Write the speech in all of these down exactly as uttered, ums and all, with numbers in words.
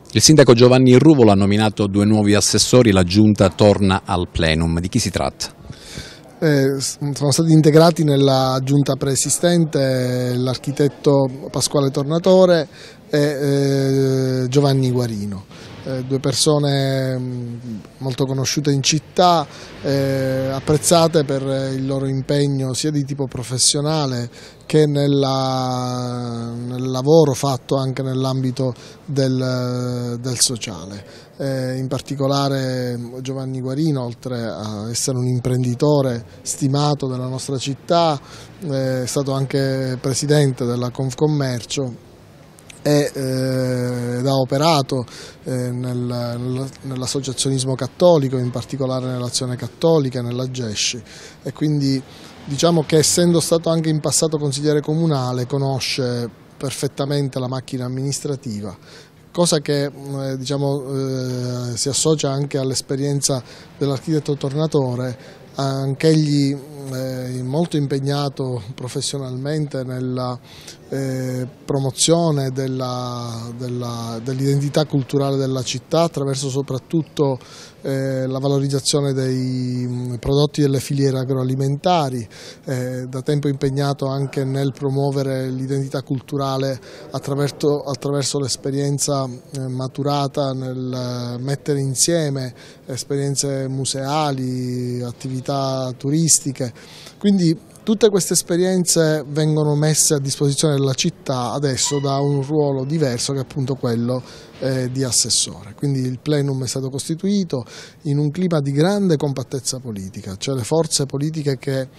Il sindaco Giovanni Ruvolo ha nominato due nuovi assessori, la giunta torna al plenum. Di chi si tratta? Eh, sono stati integrati nella giunta preesistente l'architetto Pasquale Tornatore e eh, Giovanni Guarino, eh, due persone mh, molto conosciute in città, eh, apprezzate per il loro impegno sia di tipo professionale che nella, nel lavoro fatto anche nell'ambito del, del sociale. Eh, in particolare Giovanni Guarino, oltre a essere un imprenditore stimato della nostra città, eh, è stato anche presidente della Confcommercio e ed ha operato eh, nel, nell'associazionismo cattolico, in particolare nell'Azione Cattolica, nella Gesci, e quindi diciamo che, essendo stato anche in passato consigliere comunale, conosce perfettamente la macchina amministrativa, cosa che eh, diciamo, eh, si associa anche all'esperienza dell'architetto Tornatore, anch'egli eh, molto impegnato professionalmente nella eh, promozione dell'identità culturale della città, attraverso soprattutto eh, la valorizzazione dei prodotti delle filiere agroalimentari, eh, da tempo impegnato anche nel promuovere l'identità culturale attraverso, attraverso l'esperienza eh, maturata nel mettere insieme esperienze museali, attività turistiche. Quindi tutte queste esperienze vengono messe a disposizione della città adesso da un ruolo diverso, che è appunto quello eh, di assessore. Quindi il plenum è stato costituito in un clima di grande compattezza politica, cioè le forze politiche che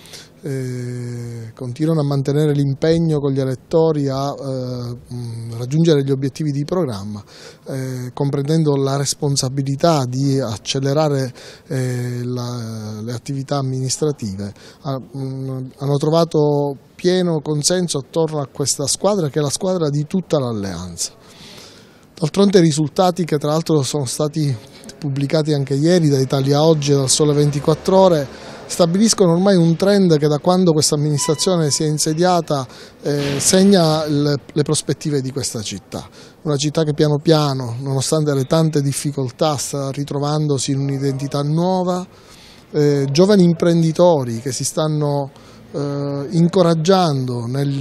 eh, continuano a mantenere l'impegno con gli elettori a eh, raggiungere gli obiettivi di programma, eh, comprendendo la responsabilità di accelerare eh, la, le attività amministrative, ha, mh, hanno trovato pieno consenso attorno a questa squadra, che è la squadra di tutta l'alleanza. D'altronde i risultati, che tra l'altro sono stati pubblicati anche ieri da Italia Oggi e dal Sole ventiquattro Ore, stabiliscono ormai un trend che, da quando questa amministrazione si è insediata, eh, segna le, le prospettive di questa città. Una città che piano piano, nonostante le tante difficoltà, sta ritrovandosi in un'identità nuova, eh, giovani imprenditori che si stanno Eh, incoraggiando nel,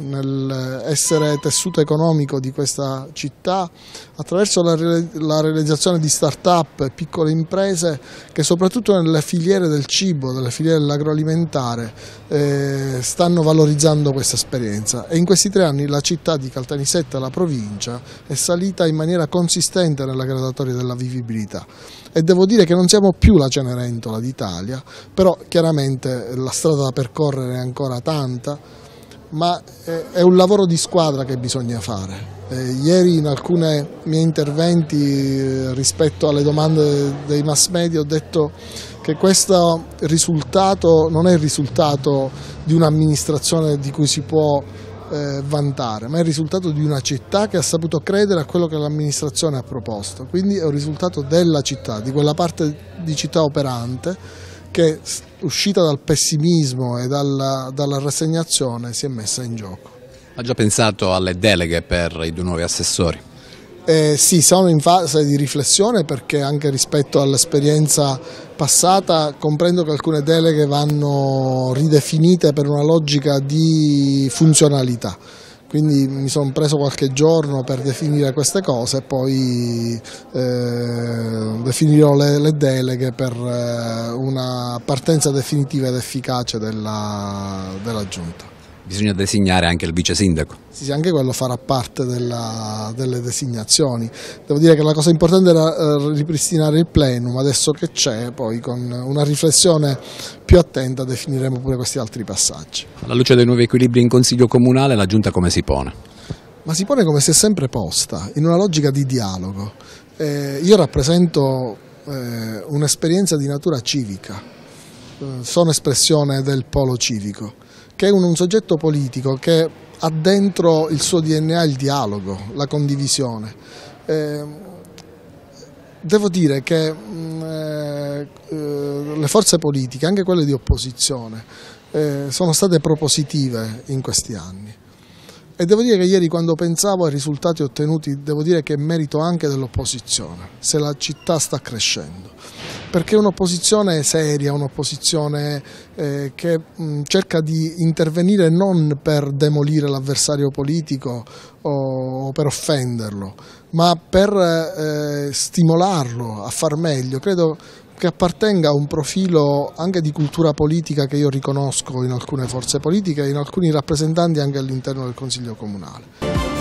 nel essere tessuto economico di questa città attraverso la, la realizzazione di start-up e piccole imprese che, soprattutto nelle filiere del cibo, nelle filiere dell'agroalimentare, eh, stanno valorizzando questa esperienza. E in questi tre anni la città di Caltanissetta, la provincia, è salita in maniera consistente nella graduatoria della vivibilità. E devo dire che non siamo più la Cenerentola d'Italia, però chiaramente la strada da percorrere è ancora tanta, ma è un lavoro di squadra che bisogna fare. Eh, ieri in alcuni miei interventi eh, rispetto alle domande dei mass media ho detto che questo risultato non è il risultato di un'amministrazione di cui si può Eh, vantare, ma è il risultato di una città che ha saputo credere a quello che l'amministrazione ha proposto. Quindi è un risultato della città, di quella parte di città operante che, uscita dal pessimismo e dalla, dalla rassegnazione, si è messa in gioco. Ha già pensato alle deleghe per i due nuovi assessori? Eh, sì, siamo in fase di riflessione, perché anche rispetto all'esperienza passata comprendo che alcune deleghe vanno ridefinite per una logica di funzionalità. Quindi mi sono preso qualche giorno per definire queste cose e poi eh, definirò le, le deleghe per eh, una partenza definitiva ed efficace della, della Giunta. Bisogna designare anche il vice sindaco. Sì, anche quello farà parte della, delle designazioni. Devo dire che la cosa importante era eh, ripristinare il plenum, adesso che c'è, poi con una riflessione più attenta definiremo pure questi altri passaggi. Alla luce dei nuovi equilibri in Consiglio Comunale, la Giunta come si pone? Ma si pone come si è sempre posta, in una logica di dialogo. Eh, io rappresento eh, un'esperienza di natura civica, eh, sono espressione del polo civico, che è un, un soggetto politico che ha dentro il suo D N A il dialogo, la condivisione. Eh, devo dire che mh, eh, le forze politiche, anche quelle di opposizione, eh, sono state propositive in questi anni. E devo dire che ieri, quando pensavo ai risultati ottenuti, devo dire che è merito anche dell'opposizione, se la città sta crescendo. Perché è un'opposizione seria, un'opposizione eh, che mh, cerca di intervenire non per demolire l'avversario politico o, o per offenderlo, ma per eh, stimolarlo a far meglio. Credo che appartenga a un profilo anche di cultura politica che io riconosco in alcune forze politiche e in alcuni rappresentanti anche all'interno del Consiglio Comunale.